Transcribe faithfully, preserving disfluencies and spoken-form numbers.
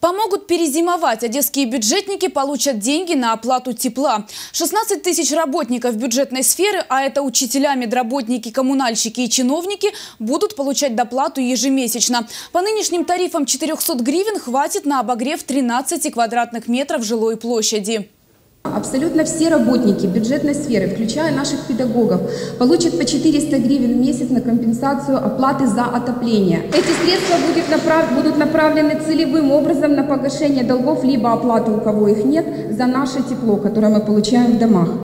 Помогут перезимовать. Одесские бюджетники получат деньги на оплату тепла. шестнадцать тысяч работников бюджетной сферы, а это учителя, медработники, коммунальщики и чиновники, будут получать доплату ежемесячно. По нынешним тарифам четырёхсот гривен хватит на обогрев тринадцати квадратных метров жилой площади. Абсолютно все работники бюджетной сферы, включая наших педагогов, получат по четыреста гривен в месяц на компенсацию оплаты за отопление. Эти средства будут, направ... будут направлены целевым образом на погашение долгов, либо оплату, у кого их нет, за наше тепло, которое мы получаем в домах.